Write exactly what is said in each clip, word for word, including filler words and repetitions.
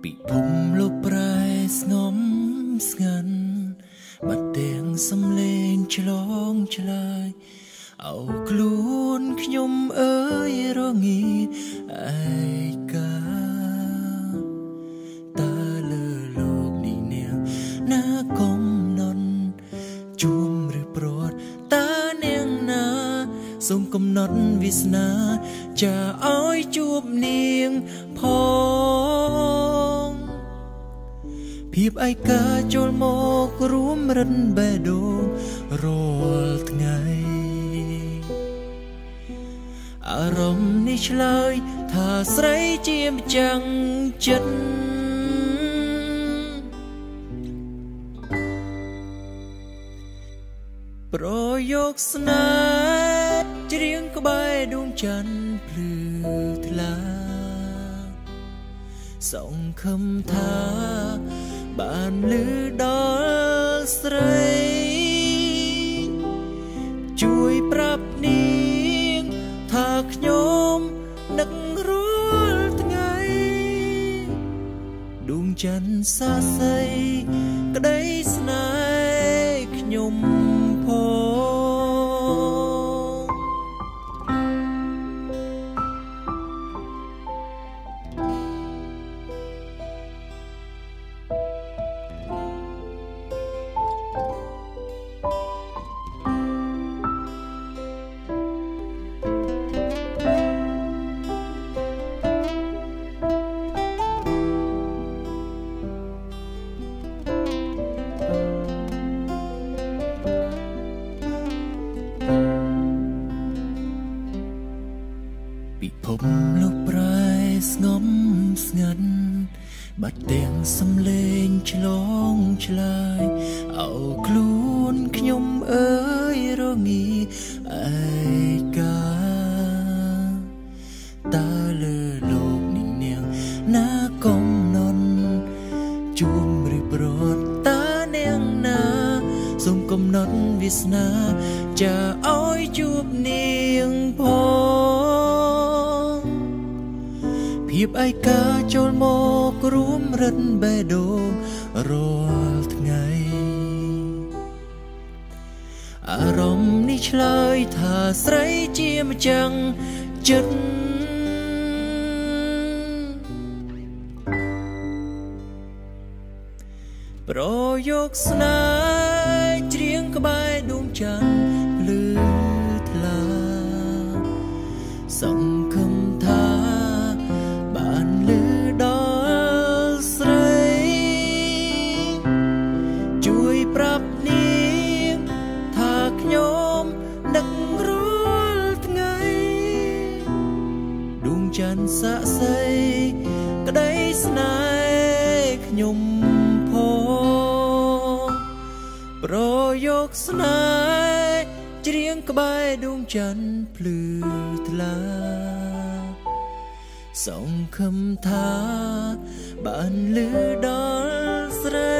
ពីភូមិលោកប្រែស្ងំស្ងាត់បាត់ទាំងសំឡេងឆ្លងឆ្លើយអោខ្លួនខ្ញុំអើយរងាឯកាតើលើលោកនេះនាងណាកំណត់ជួមឬប្រត់តើនាងណាសូមកំណត់វាសនាចាឲ្យជួបនាងផងភាពឯកាចូលមករួមរិនបេះដូងរាល់ថ្ងៃអារម្មណ៍នេះឆ្លើយថាស្រីជាម្ចាំងចិត្តប្រយោគស្នេហ៍ច្រៀងក្បែរដួងច័ន្ទភ្លឺថ្លាសង្ឃឹមថាបានឮដល់ស្រីជួយប្រាប់នាងថាខ្ញុំនឹករាល់ថ្ងៃដួងច័ន្ទសាស័យក្តីស្នេហ៍ខ្ញុំផងពិភពលោកប្រែស្ងំស្ងាត់បាត់ទាំងសំឡេងឆ្លងឆ្លើយអោខ្លួនខ្ញុំអើយរងាឯកាតើលើលោកនេះនាងណាកំណត់ជួមឬប្រត់តើនាងណាសូមកំណត់វាសនាចាឲ្យជួបនាងផងភាពឯកាចូលមករួមរិនបេះដូងរាល់ថ្ងៃអារម្មណ៍នេះឆ្លើយថាស្រីជាម្ចាំងចិត្តប្រយោគស្នេហ៍ច្រៀងក្បែរដួងច័ន្ទភ្លឺថ្លាសង្ឃឹមថាបានឮដល់ស្រីជួយប្រាប់នាងថាខ្ញុំនឹករាល់ថ្ងៃដួងច័ន្ទសាក់សីក្តីស្នេហ៍ខ្ញុំផងប្រយោគស្នេហ៍ច្រៀងក្បែរដួងច័ន្ទភ្លឺថ្លាសង្ឃឹមថាបានឮដល់ស្រី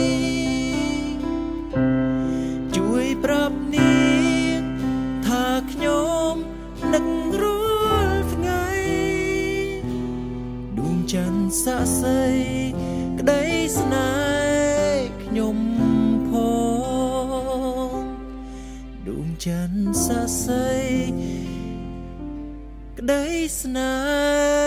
ជួយប្រាប់នាងថាខ្ញុំនឹករាល់ថ្ងៃដួងច័ន្ទសាក់សីក្តីស្នេហ៍ខ្ញុំផងដួងច័ន្ទសាក់សីក្តីស្នេហ៍